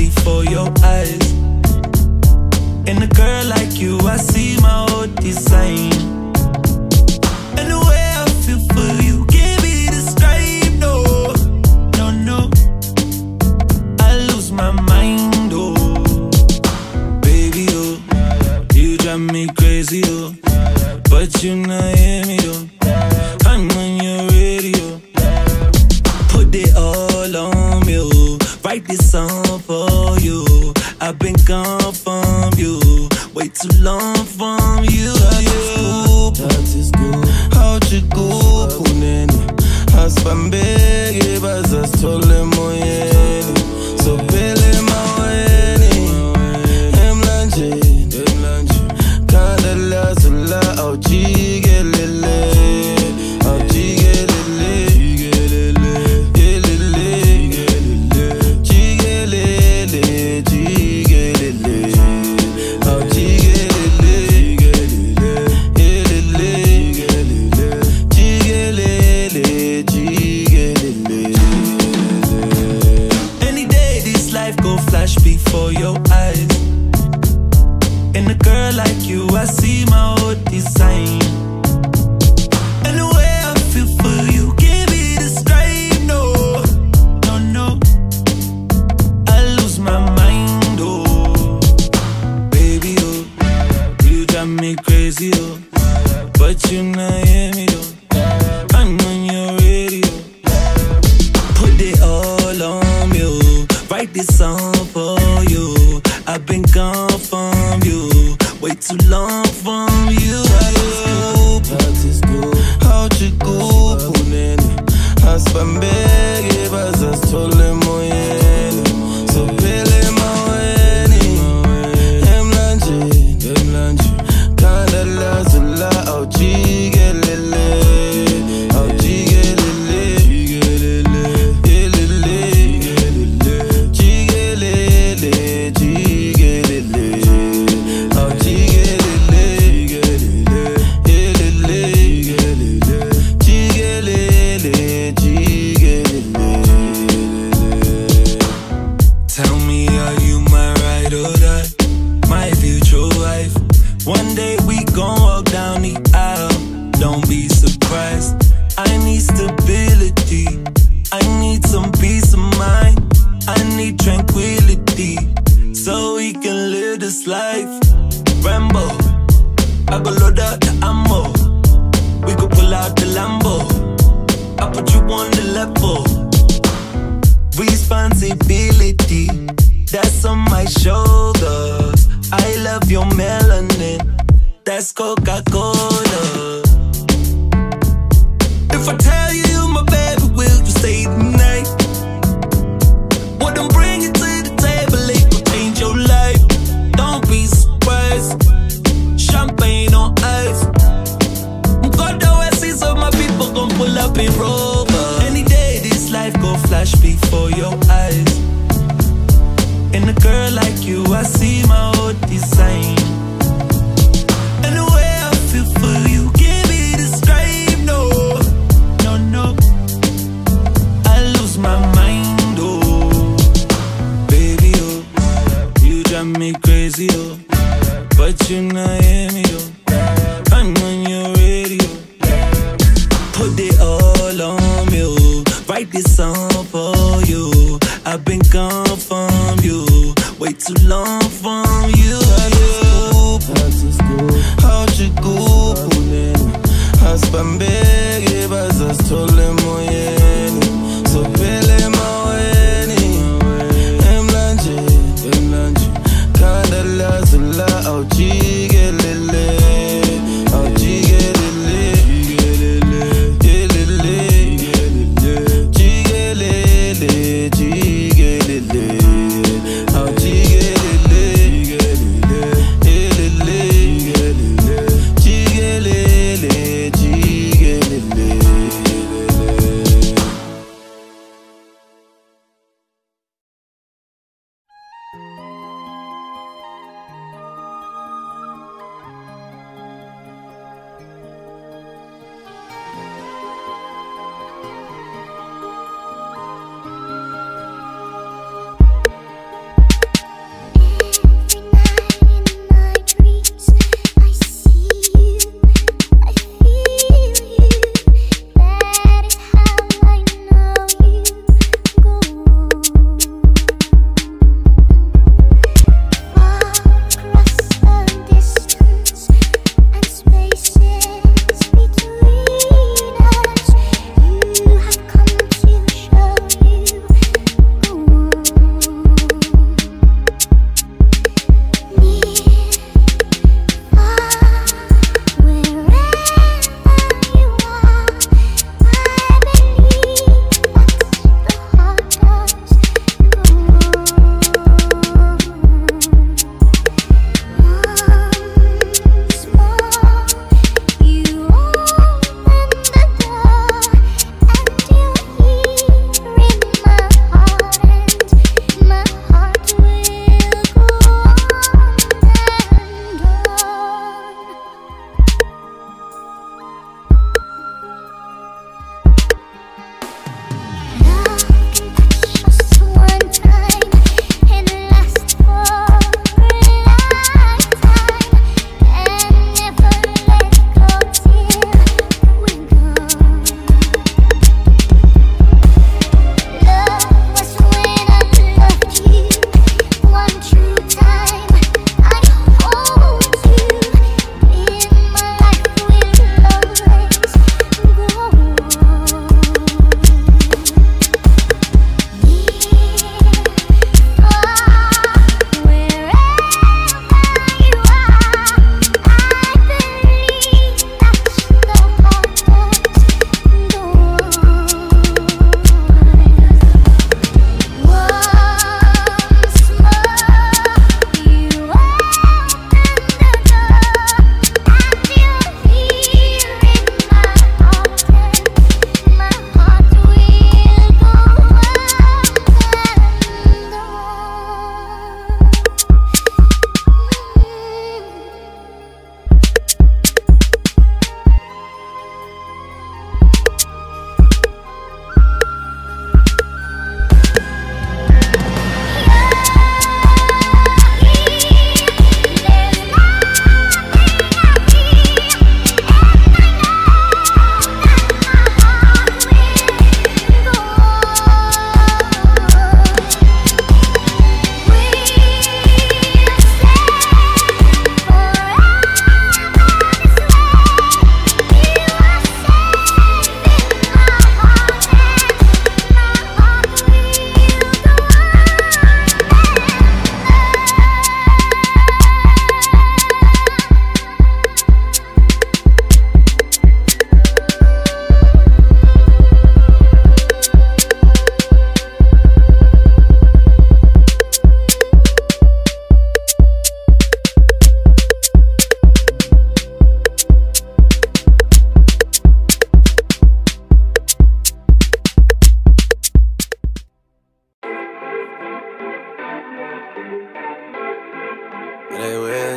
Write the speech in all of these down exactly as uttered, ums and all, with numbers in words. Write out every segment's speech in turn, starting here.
before your eyes. In a girl like you, I see my old design. And the way I feel for you can't be described, no, no, no. I lose my mind, oh, baby, oh, you drive me crazy, oh, but you not hear me, oh. I'm on your radio, put it all on me, oh. Write this song for you. I've been gone from you, way too long from you. Dat is goed, houd je goed, puneni. Haspambege baza stole moyeni, so pele maweni. Emlanje, emlanje, kandela zula au jigelele, au jigelele, jigelele, jigelele, jigelele, jigelele, au jigelele, jigelele, jigelele, jigelele. Any day this life go flash before your eyes. In a girl like you, I see my old design. And the way I feel for you can't be described, no, no, no. I lose my mind, oh, baby, oh, you drive me crazy, oh, but you not hear me, though. I'm on your radio, put it all on me, oh. Write this song for you. I've been gone from you, way too long from you. Dat is goed, houd je goed, puneni. Haspambege baza stole moyeni, so pele maweni. Emlanje, emlanje, kandela zula au jigelele, au jigelele, jigelele, jigelele, jigelele, jigelele, au jigelele, jigelele, jigelele, jigelele. Tell me, are you my ride or die? My future wife. One day we gon' walk down the aisle. Don't be surprised. I need stability. I need some peace of mind. I need tranquility, so we can live this life. Rambo, I go load up the ammo. We could pull out the Lambo. I put you on the level. Responsibility, that's on my shoulders. I love your melanin, that's Coca-Cola. If I tell you my baby, will you stay tonight? What I'm bringing to the table, it will change your life. Don't be surprised, champagne on ice. God always see some my people gon' pull up in Rover. Any day this life go flash before your eyes. In a girl like you, I see my old design. And the way I feel for you can't be described, no, no, no. I lose my mind, oh, baby, oh, you drive me crazy, oh, but you not hear me, oh. I'm on your radio, put it all on me, oh. Write this song for you. I've been gone from you, way too long from you. Dat is goed, houd je goed, puneni. Haspambege baza stole moyeni, so pele maweni. Emlanje, emlanje, kandela zula au jigelele, au jigelele, jigelele, jigelele, jigelele, jigelele, au jigelele, jigelele, jigelele, jigelele, jigelele.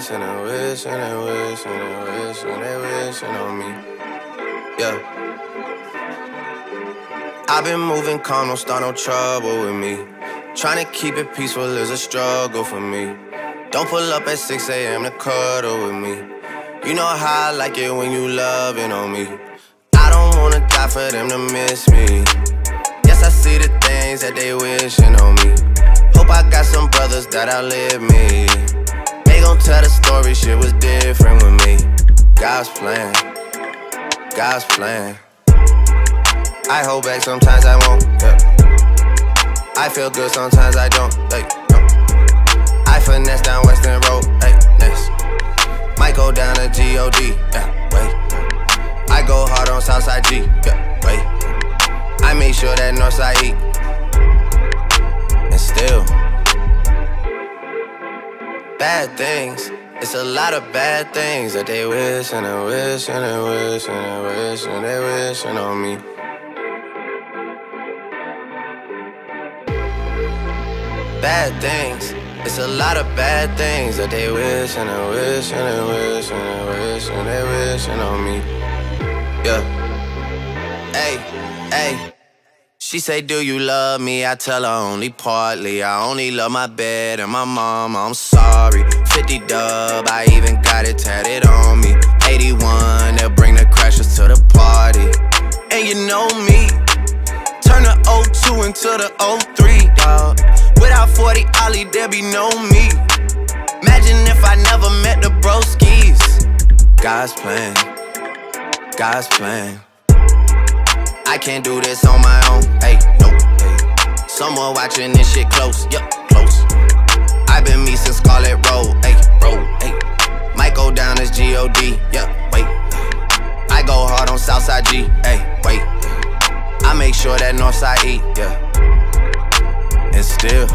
wishing and wishing and wishing and wishing, they wishing on me. Yeah. I've been moving calm, don't start no trouble with me. Trying to keep it peaceful is a struggle for me. Don't pull up at six A M to cuddle with me. You know how I like it when you loving on me. I don't wanna die for them to miss me. Yes, I see the things that they wishing on me. Hope I got some brothers that outlive me. They gon' tell the story, shit was different with me. God's plan, God's plan. I hold back, sometimes I won't, yeah. I feel good, sometimes I don't, like, no. I finesse down Western Road, hey, next. Might go down to G O D, yeah, wait. I go hard on Southside G, yeah, wait. I make sure that Northside eat. And still, bad things. It's a lot of bad things that they wishing and wishing and wishing and wishing, they wishing on me. Bad things. It's a lot of bad things that they wishing and wishing and wishing and wishing, they wishing on me. Yeah. Hey, hey. She say, do you love me? I tell her only partly. I only love my bed and my mama, I'm sorry. fifty dub, I even got it tatted on me. eighty-one, they'll bring the crashers to the party. And you know me, turn the oh two into the oh three, dawg. Without forty Ollie, there be no me. Imagine if I never met the broskies. God's plan, God's plan. I can't do this on my own, hey, nope, hey. Someone watching this shit close, yup, close. I've been me since Scarlet Road, hey, road, hey. Might go down as G O D, yeah, wait. I go hard on Southside G, hey, wait. I make sure that Northside eat, yeah. And still,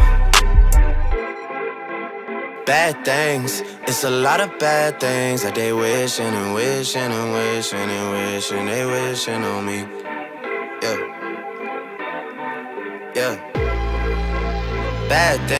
bad things. It's a lot of bad things that they wishing and wishing and wishing and wishing, they wishing on me. Yeah, yeah. Bad things.